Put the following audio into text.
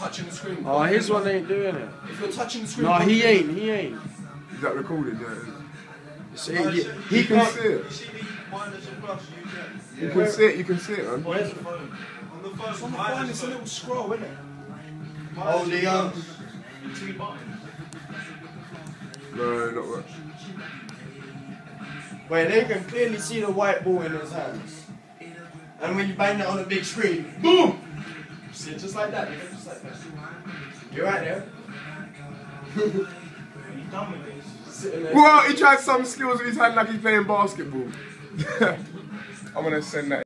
touching the screen. Oh, his one ain't doing it. If you're touching the screen. No, he ain't. He ain't. Is that recorded? Yeah. So He can see it. You can see it. You can see it, man. Where's the phone? On the phone. It's on the phone. It's a little scroll, isn't it? Oh, the three buttons. No, not much. Wait, they can clearly see the white ball in his hands. And when you bang it on a big screen, boom! See it just like that, just like that. You're right there. Are you done with this? Well, he tried some skills with his hand like he's playing basketball. I'm gonna send that.